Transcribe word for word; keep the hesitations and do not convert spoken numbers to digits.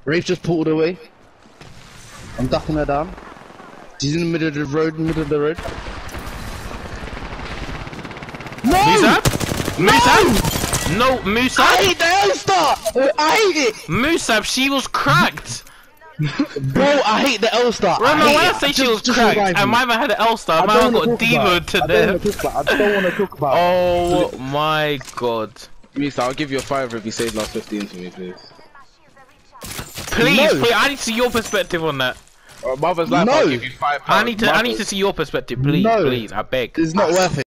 Rafe just pulled away. I'm ducking her down. She's in the middle of the road, middle of the road. No! Musab? No! Musab? No, Musab? I hate the L-Star! I hate it! Musab, she was cracked! Bro, I hate the L-Star. Remember I when I hate say it. she was Just- just cracked revive and me. my man had an L-Star, I my don't man wanna got talk about demoed it. to I don't death. wanna talk about it. I don't want to talk about it. Oh my god. Reese, I'll give you a fiver if you save last fifteen for me, please. Please, No. please, I need to see your perspective on that. Uh, Mother's life, No. I'll give you five pounds. I need to, I need Mother's- to see your perspective, please, No. please, I beg. It's not worth it.